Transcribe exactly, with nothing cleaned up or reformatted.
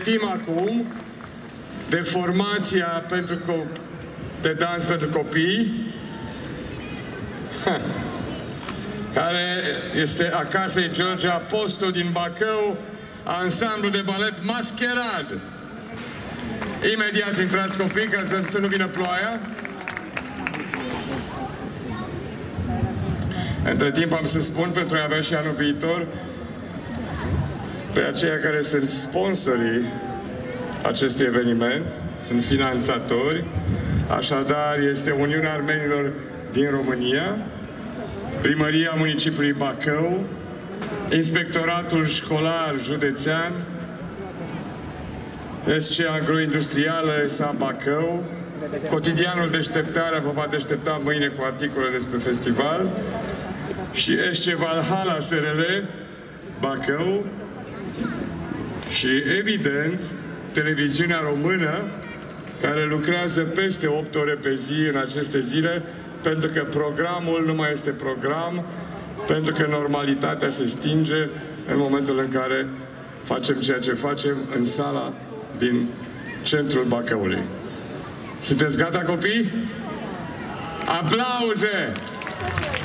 pregătim acum de formația pentru de dans pentru copii, care este a Casei George Apostol din Bacău, ansamblu de balet Mascherad. Imediat intrați copii, ca să nu vină ploaia. Între timp am să spun, pentru a avea și anul viitor, pe aceia care sunt sponsorii acestui eveniment, sunt finanțatori, așadar este Uniunea Armenilor din România, Primăria Municipiului Bacău, Inspectoratul Școlar Județean, S C Agroindustrială S A Bacău, Cotidianul Deșteptarea vă va deștepta mâine cu articole despre festival, și S C Valhalla S R L Bacău și, evident, Televiziunea Română, care lucrează peste opt ore pe zi în aceste zile, pentru că programul nu mai este program, pentru că normalitatea se stinge în momentul în care facem ceea ce facem în sala din centrul Bacăului. Sunteți gata, copii? Aplauze!